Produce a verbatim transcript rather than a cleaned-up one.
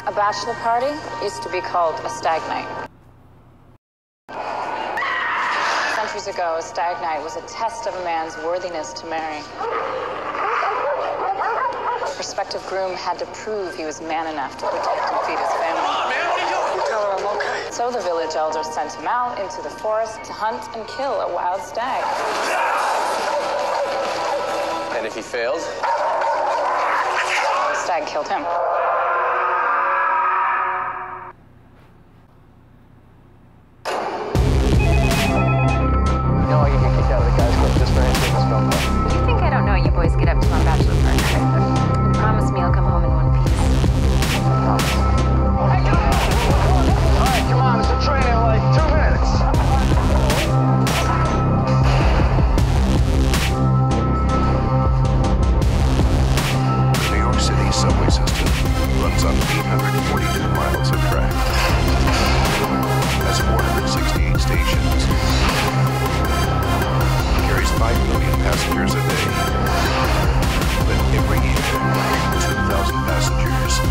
A bachelor party used to be called a stag night. Centuries ago, a stag night was a test of a man's worthiness to marry. The prospective groom had to prove he was man enough to protect and feed his family. Come on, man, what are you doing? You tell her I'm okay. So the village elders sent him out into the forest to hunt and kill a wild stag. And if he failed? The stag killed him. No, you get kicked out of the guys' club just for anything this film club. You think I don't know you boys get up to on bachelor party? You promise me you'll come home in one piece. Promise. Hey, come on! All right, come on. There's a train in like two minutes. The New York City subway system runs on eight hundred forty-two miles of track. Has four hundred sixty-eight stations. Carries five million passengers a day. But every year, two thousand passengers